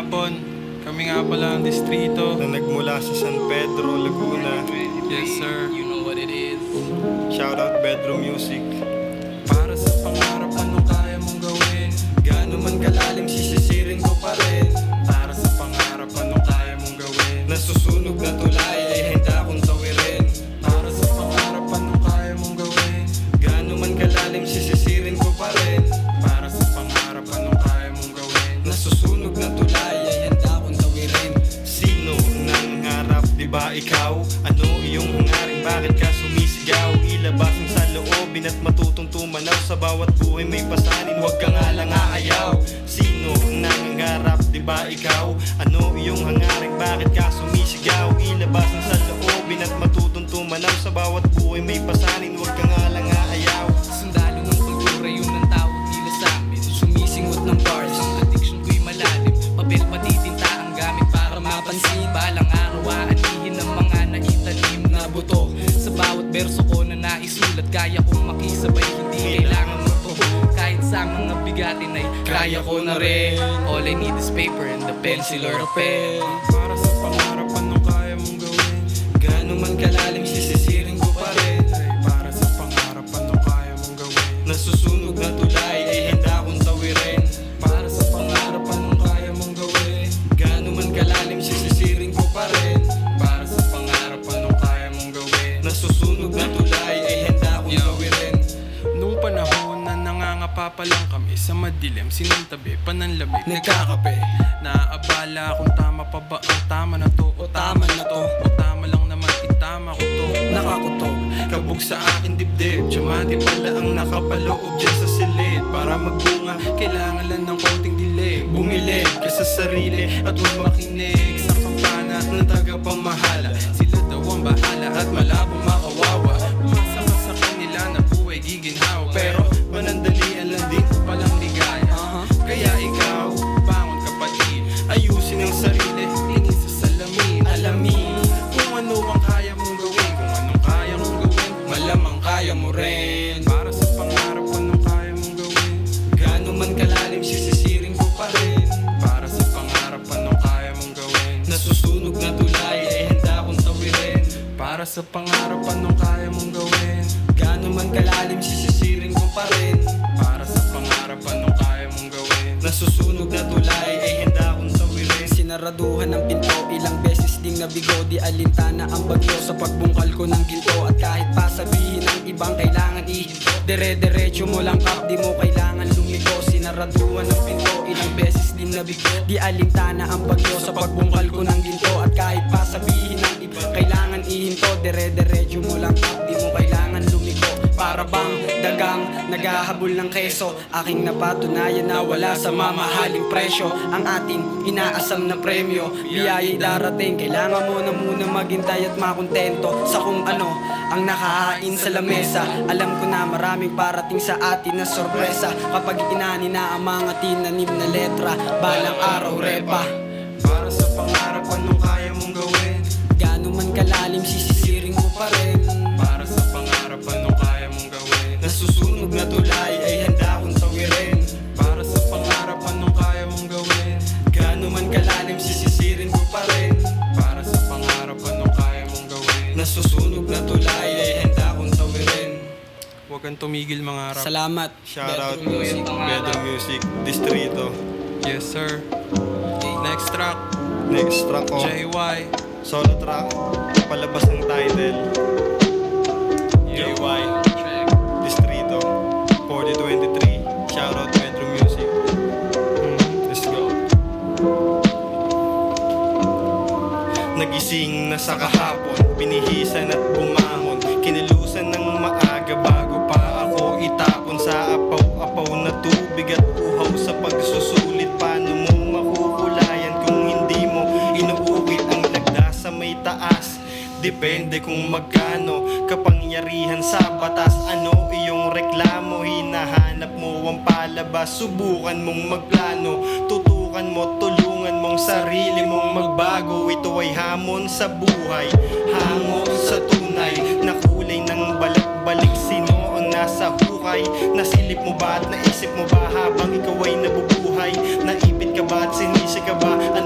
hapon. Kami nga pala ang distrito na nagmula sa San Pedro, Laguna. Yes sir. You know what it is. Shout out Bedroom Music. Para sa pangarap, anong kaya mong gawin? Gaano man kalalim, sisisirin ko pa rin. Para sa pangarap, anong kaya mong gawin? Nasusunog na tulay ay handa kong tawirin. Para sa pangarap, anong kaya mong gawin? Gaano man kalalim, sisisirin ko pa rin. Para sa pangarap, anong kaya mong gawin? Nasusunog na tulay ay handa kong tawirin. Sino nangarap, di ba ikaw? Ano iyong hangarin, bakit ka sumisigaw? Ilabas ang sa loobin at matutong tumanaw. Sa bawat buhay may pasanin, huwag ka nga lang aayaw. Sino nangarap, di ba ikaw? Ano iyong hangarin, bakit ka sumisigaw? Ilabas ang sa loobin at matutong tumanaw. Sa bawat buhay may pasanin, huwag ka nga lang aayaw. Sundalo ng kultura, yun ang tawag nila sa amin. Sumisingot ng bars, ang addiction ko'y malalim. Papel pati tinta ang gamit para mapansin. Balang araw aanihin ng mga naitanim na buto. Sa bawat berso ko na naisulat, kaya kong makisabay, hindi kailangan mo to. Kahit sa mga bigatin ay kaya ko na rin. All I need is paper and the pencil or a pen. Para sa pangarap, anong kaya mong gawin? Gaano man kalalim, sisisirin ko pa rin. Para sa pangarap, anong kaya mong gawin? Nasusunog na tulay ay handa kong tawirin. Para sa pangarap, anong kaya mong gawin? Gaano man kalalim, sisisirin ko pa rin. Para sa pangarap, anong kaya mong gawin? Nasusunog na tulay ay handa kong tawirin. Nung panahon na nangangapa pa lang kami sa madilim, sinuntabi, pananlamig, Nagkakape, naaabala kung tama pa ba ang tama na to, o tama na to, o tama lang naman, itama ko to. nakakutok, Kabog sa akin dibdib, tiyamati pala ang nakapaloob dyan sa silid. Para magbunga, kailangan lang ng konting delay. Bumili ka sa sarili at huwag makinig sa kampana ng tagapamahala. Sila daw ang bahala at malabo makawawa. Umasa ka sa kanila na buhay giginhawa, pero panandalian lang din palang ligaya. Kaya ikaw, bangon kapatid, ayusin ang sarili, tingin sa salamin. Alamin kung ano ang kaya mong gawin, kung anong kaya mong gawin, malamang kaya mo rin. Para sa pangarap, anong kaya mong gawin? gaano man kalalim, sisisirin ko pa rin. Para sa pangarap, anong kaya mong gawin? Nasusunog na tulay ay handa kong tawirin. Para sa pangarap, anong kaya mong gawin? Gaano man kalalim, sisisirin ko pa rin. Para sa pangarap, anong kaya mong gawin? Nasusunog na tulay ay handa kong tawirin. Sinaraduhan ng pinto, ilang beses ding nabigo. Di alintana ang bagyo sa pagbungkal ko ng ginto. At kahit pa sabihin ng ibang kailangan ihinto, dire-diretso mo lang kap, di mo kailangan lumiko. Sinaraduhan ng pinto, ilang beses din nabigo. Di alintana ang bagyo sa pagbungkal ko ng ginto. At kahit pa sabihin ng ibang kailangan ihinto, dire-diretso mo lang kap, di mo kailangan lumiko. Para bang dagang naghahabol ng keso, aking napatunayan na wala sa mamahaling presyo ang ating inaasam na premyo. Biyaya'y darating, kailangan mo na muna maghintay at makontento sa kung ano ang nakahain sa lamesa. Alam ko na maraming parating sa atin na sorpresa kapag inani na ang mga tinanim na letra. Balang araw repa. Para sa pangarap, anong kaya mong gawin? Gaano man kalalim, sisisiring mo pa rin. Para sa pangarap, anong kaya mong gawin? Nasusunog na tulay ay handa kong tawirin. Para sa pangarap, anong kaya mong gawin? Gaano man kalalim, sisisirin ko pa rin. Para sa pangarap, anong kaya mong gawin? Nasusunog na tulay ay handa kong tawirin. Huwag kang tumigil mangarap. Salamat. Shout out Bedroom Music. Bedroom Music, Distrito. Yes sir. Next track, Next track ko, JY. solo track, palabas ng title, JY, Distrito, 4023. Shout out Bedroom Music. Let's go. Nagising na sa kahapon, binihisan at bumangon, kinilusan ng maaga bago pa ako itapon sa apaw-apaw na tubig at uhaw sa pagsusulit. Paano mo makukulayan kung hindi mo inuuwi ang lagda sa may taas? Depende kung magkano kapangyarihan sa batas. Ano iyong reklamo, hinahanap mo ang palabas. Subukan mong magplano, tutukan mo, tulungan mong sarili mong magbago. Ito ay hamon sa buhay, hango sa tunay na kulay ng balik-balik. Sino ang nasa hukay? Nasilip mo ba at naisip mo ba habang ikaw ay nabubuhay? Naipit ka ba at sinisi ka ba?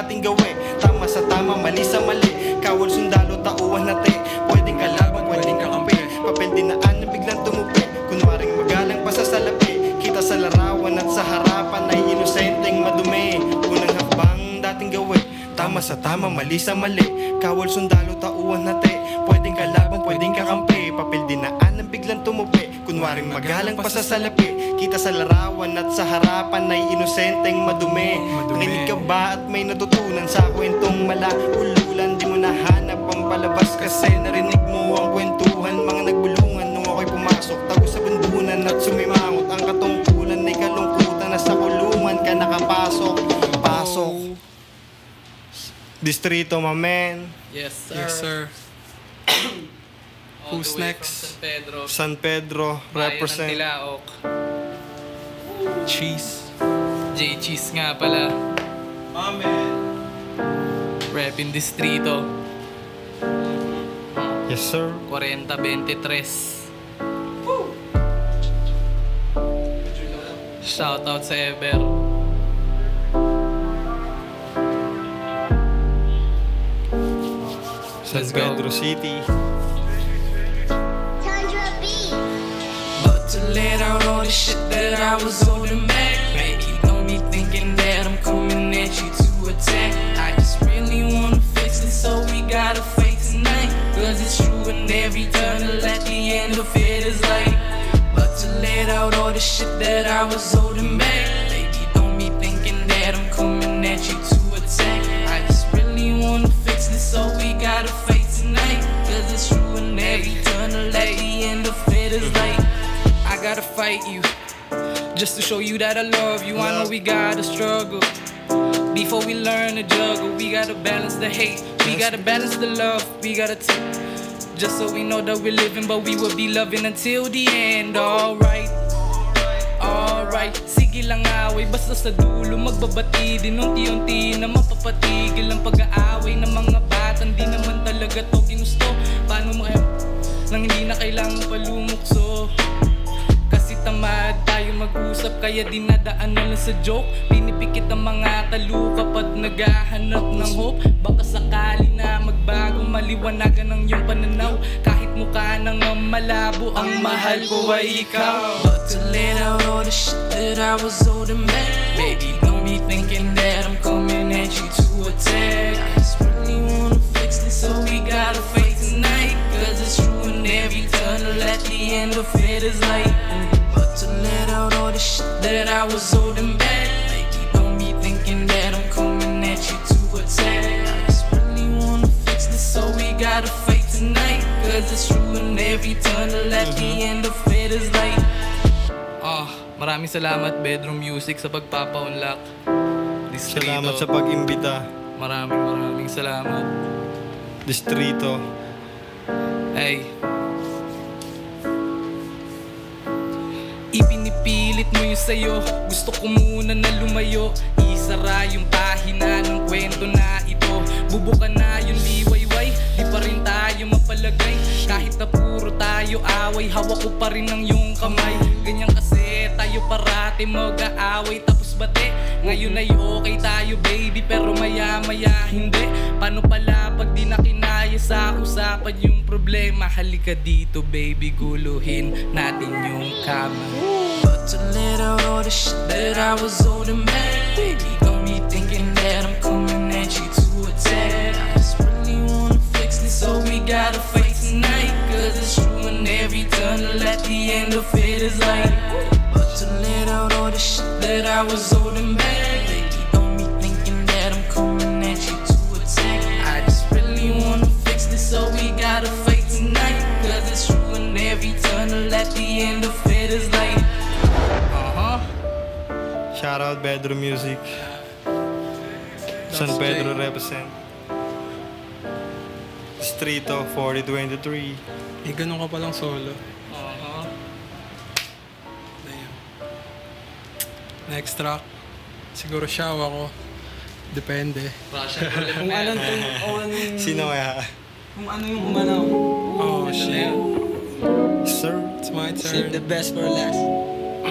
dating gawi. Tama sa tama, mali sa mali. Kawal sundalo, tauhan na te. Pwedeng kalaban, pwedeng kakampi. Papel dinaan na biglang tumupi. Kunwaring magalang pa sa salapi. Kita sa larawan at sa harapan ay inosenteng madumi. Unang hakbang dating gawi. Tama sa tama, mali sa mali. Kawal sundalo, tauhan na te. Pwedeng kalaban, pwedeng kakampi. Papel dinaan na biglang tumupi. Kunwaring magalang pa sa salapi. Kita sa larawan at sa harapan ay inosenteng madumi. Nakinig ka ba at may natutunan sa kwentong malaululan? Di mo nahanap ang palabas kasi narinig mo ang kwentuhan. Mga nagbulungan nung ako'y pumasok, tago sa bundunan at sumimangot. Ang katungkulan ay kalungkutan na sa kulungan ka nakapasok. Pasok Distrito, my man. Yes sir. Yes sir. All Who's the way next? from San Pedro. San Pedro, Bayan ng represent. Tilaok. Cheese. J-Cheese nga pala. Amen. Repin Distrito. Yes sir. 4023. Shoutout sa Ever. San Let's go. Pedro City. But to let out all the shit that I was holding back, maybe don't be thinking that I'm coming at you to attack. I just really wanna fix it, so we gotta fight tonight. Cause it's true and every tunnel at the end of it is light. But to let out all the shit that I was holding back, maybe don't be thinking that I'm coming at you to attack. I just really wanna fix it, so we gotta fight tonight. Cause it's true and every tunnel at the end of it is light. I gotta fight you, just to show you that I love you. I know we gotta struggle before we learn to juggle. We gotta balance the hate, we gotta balance the love. We gotta just so we know that we're living, but we will be loving until the end. Alright, alright. Sige lang away, basta sa dulo magbabati din. Unti-unti na mapapatigil ang pag-aaway ng mga bata. Hindi naman talaga to ginusto. Paano mo nang hindi na kailangan palumukso? Kasi tamad tayo mag-usap, kaya dinadaan na lang sa joke. Pinipikit ang mga taluka pag naghahanap ng hope. Baka sakali na magbago, maliwanagan ang iyong pananaw. Kahit mukha nang malabo, ang mahal ko ay ikaw. But to let out all the shit that I was holding back, baby, don't be thinking that I'm coming at you to attack. I just really wanna fix this, so we gotta fight tonight. Cause it's true and every tunnel at the end of it is light. But to let out all the shit that I was holding back, baby, don't be thinking that I'm coming at you to attack. I just really wanna fix this, so we gotta fight tonight. Cause it's true and every tunnel at the end of it is light. Maraming salamat Bedroom Music sa pagpapa-unlock. Distrito. Salamat sa pag-imbita. Maraming salamat. Distrito. Ay, ipinipilit mo yung sayo, gusto ko muna na lumayo. Isara yung pahina ng kwento na ito. Bubuka na yung liwayway, di pa rin tayo mapalagay. Kahit na puro tayo away, hawak ko pa rin ang iyong kamay. Ganyan kasi tayo parati mag-aaway tapos bate. Ngayon ay okay tayo baby, pero maya-maya hindi. Paano pala pag di na kinaya sa usapan yung problema? Halika dito baby, guluhin natin yung kama. But to let out all the shit that I was holding back, baby, don't be thinking that I'm coming at you to attack. I just really wanna fix this, so we gotta fight tonight. Cause it's true and every tunnel at the end of it is light. But to let out all the shit that I was holding back, baby, don't be thinking that I'm coming at you to attack. I just really wanna fix this, so we gotta fight tonight. Cause it's true and every tunnel at the end of it is light. Shout out Bedroom Music. San Pedro represent. Distrito 4023. Eh, ganun ka palang solo. Damn. Next track. Siguro Shaw ako. Depende. Kung ano Sino kaya? kung ano yung umanaw. Oh, shit. Sir. It's my Save the turn. best for last.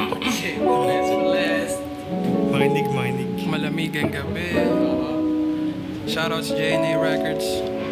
Let's Makinig. Malamig ang gabi. Shoutouts JNA Records.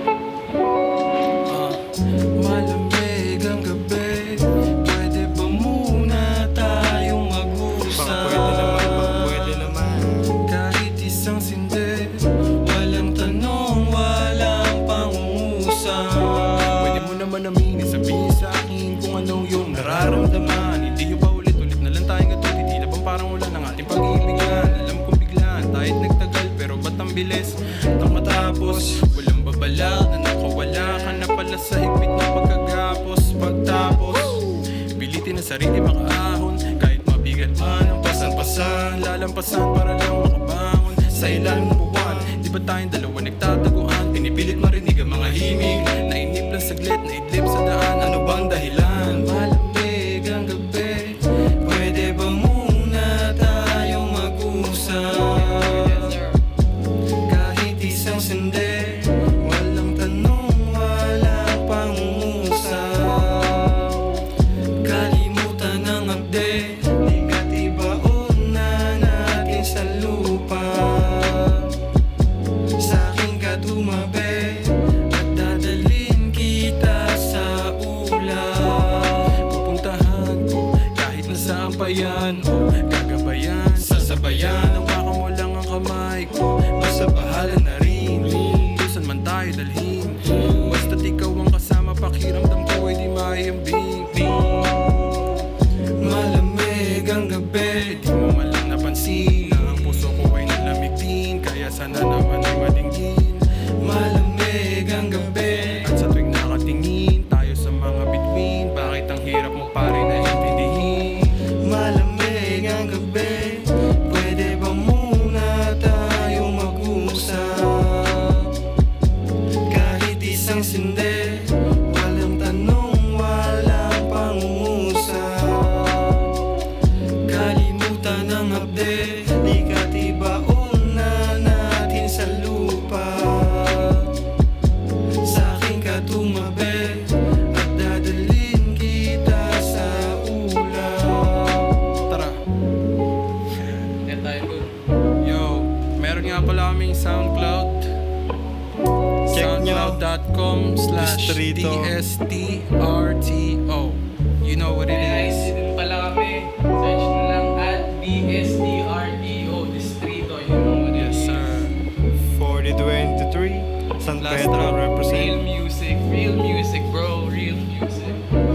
Malamig ang gabi, pwede ba muna tayong mag-usap? Pwede naman. Kahit isang sindi, walang tanong, walang pangungusap. Pwede mo naman aminin, sabihin sa akin kung anong yung nararamdaman. Hindi nyo ba ulit-ulit na lang tayong gatut? Hindi na bang parang wala ng ating pag-iibigan? Alam kong biglaan, tayo't nagtagal, pero ba't ang bilis? Nang matapos, walang babala na nakawala ka na pala sa higpit ng pagkagapos. Pagtapos, pilitin ang sarili makaahon, kahit mabigat man ang pasan-pasan, lalampasan para lang makabangon sa ilalim ng buwan. Di ba tayong dalawa nagtataguan? Pinipilit marinig ang mga himig, nainip lang saglit, naidlip sa daan. Ano bang dahilan? Malamig ang gabi, pwede ba muna tayong mag-usap? Kahit isang sindi, walang tanong, walang pangungusap. Kalimutan ang update, di ka tibaon na natin sa lupa. Sa'kin ka tumabi at dadalhin kita sa ulap. Pupuntahan ko kahit nasaan pa yan, o gagabayan, sasabayan. Hawakan mo lang ang kamay ko, basta bahala na rin kung saan man tayo dalhin. Basta't ikaw ang kasama, pakiramdam ko ay di maiambing. Malamig ang gabi, di mo man lang napansin na ang puso ko ay nalamig din, kaya sana naman ay madinggin. Malamig ang gabi, at sa tuwing nakatingin tayo sa mga bituin, bakit ang hirap mo pa rin na intindihin? Malamig ang gabi, pwede ba muna tayong mag-usap? Kahit isang sindi, walang tanong, walang pangungusap. Kalimutan ang update, di ka tibaon na natin sa lupa. Sa'kin ka tumabi at dadalhin kita sa ulap. Tara. Yan tayo dun. Yo, meron nga pala kaming SoundCloud. Check nyo. SoundCloud.com/DSTRTO. You know what it May is. ID din pala kami. Search nyo lang at DSTRTO Distrito. You know what it Yes, is. sir. 4023 San Last Pedro drop. Real represent. music bro, real music.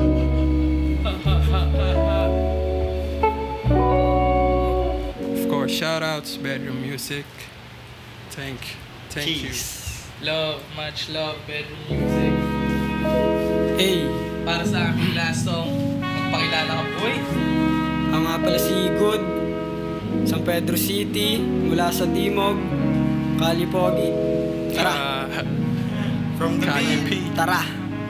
Of course, shoutouts, Bedroom Music. Thank you. Love, much love, bedroom music. Hey, Para sa aking last song, magpakilala ka boy. ako nga pala si Good, San Pedro City, mula sa Timog, Calipogi. Tara, From the Kanye beat. P. tara.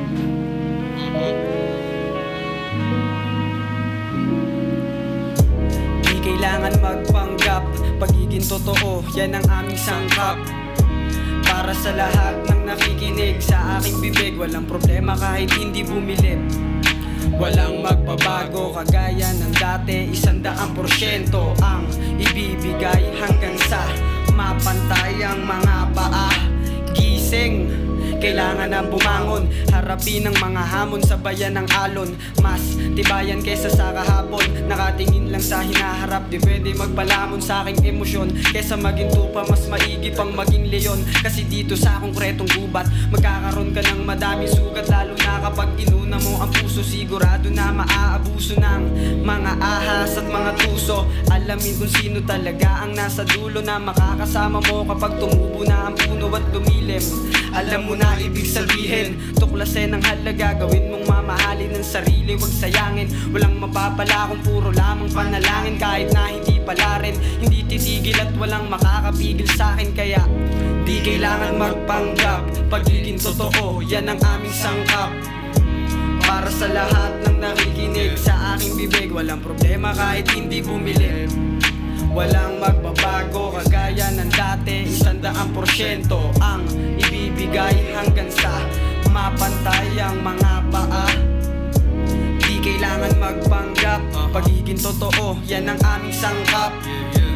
Di kailangan magpanggap, pagiging totoo, yan ang aming sangkap. Para sa lahat ng nakikinig sa aking bibig, walang problema kahit hindi bumilib. Walang magbabago kagaya ng dati, 100% ang ibibigay hanggang sa mapantay ang mga paa. Gising, kailangan na bumangon, harapin ang mga hamon sa bayan ng alon. Mas tibayan kesa sa kahapon, nakatingin lang sa hinaharap. Di pwede magpalamon sa aking emosyon, kesa maging tupa mas maigi pang maging leon. Kasi dito sa konkretong gubat, magkakaroon ka ng madaming sugat, lalo na kapag inuna mo ang puso. Sigurado na maaabuso ng mga ahas at mga tuso. Alamin kung sino talaga ang nasa dulo na makakasama mo kapag tumubo na ang puno at lumilim. Alam mo na ibig sabihin, tuklasin ang halaga, gawin mong mamahalin ng sarili, wag sayangin. Walang mapapala kung puro lamang panalangin, kahit na hindi pala rin, hindi titigil at walang makakapigil sa'kin. Kaya di kailangan magpanggap, pagiging totoo, yan ang aming sangkap. Para sa lahat ng nakikinig sa aking bibig, walang problema kahit hindi bumili. Walang magbabago kagaya ng dati, 100% ang ibibigay hanggang sa mapantay ang mga paa. Di kailangan magpanggap, pagiging totoo, yan ang aming sangkap.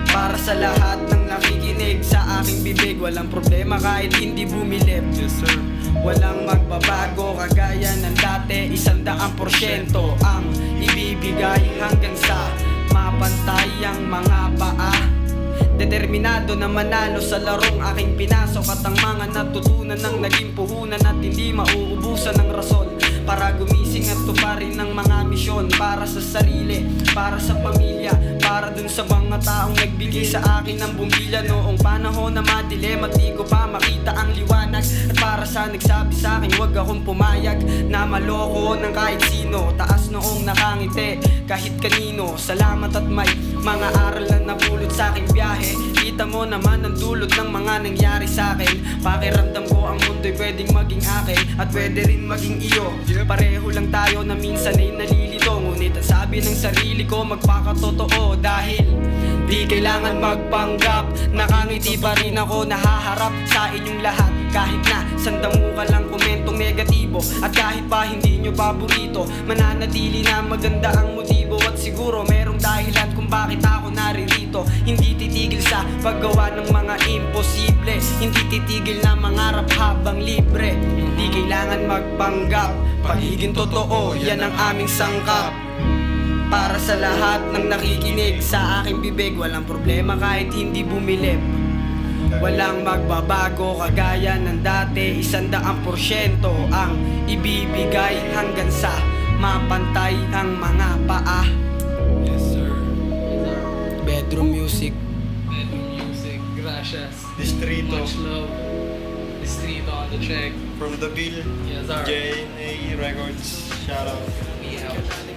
Para sa lahat ng nakikinig sa aking bibig, walang problema kahit hindi bumilib. Yes sir. Walang magbabago kagaya ng dati, 100% ang ibibigay hanggang sa mapantay ang mga paa. Determinado na manalo sa larong aking pinasok, at ang mga natutunan ng naging puhunan at hindi mauubusan ng rason para gumising at tuparin ng mga misyon. Para sa sarili, para sa pamilya, para dun sa mga taong nagbigay sa akin ng bumbilya noong panahon na madilim at di ko pa makita ang liwanag. At para sa nagsabi sa akin huwag akong pumayag na maloko ng kahit sino, taas noong nakangiti kahit kanino. Salamat at may mga aral na napulot sa aking biyahe. Kita mo naman ang dulot ng mga nangyari sa akin. Pakiramdam ko ang mundo'y pwedeng maging akin at pwede rin maging iyo. Pareho lang tayo na minsan ay nalilito, ngunit ang sabi ng sarili ko magpakatotoo. Dahil di kailangan magpanggap, nakangiti pa rin ako nahaharap sa inyong lahat. Kahit na sandamo ka lang komentong negatibo, at kahit pa hindi nyo paborito, mananatili na maganda ang motibo. At siguro merong dahilan kung bakit ako naririto. Hindi titigil sa paggawa ng mga imposible, hindi titigil na mangarap habang libre. Di kailangan magpanggap, pagiging totoo, yan ang aming sangkap. Para sa lahat ng nakikinig sa aking bibig, walang problema kahit hindi bumilib. Walang magbabago kagaya ng dati, 100% ang ibibigay hanggang sa mapantay ang mga paa. Yes sir. Bedroom music. Bedroom music, gracias. Distrito Much love. Distrito on the track. from the Bill, Yes sir. JNA Records, shout out. We out.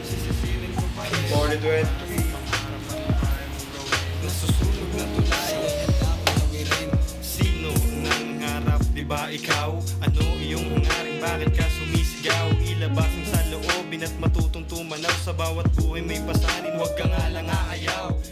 4020. Nasusunog na tulay, handa ko tawirin. Sino nangarap, di ba ikaw? Ano iyong hangaring, bakit ka sumisigaw? Ilabas ang sa loobin at matutong tumanaw. Sa bawat buhay may pasanin, huwag ka nga lang aayaw.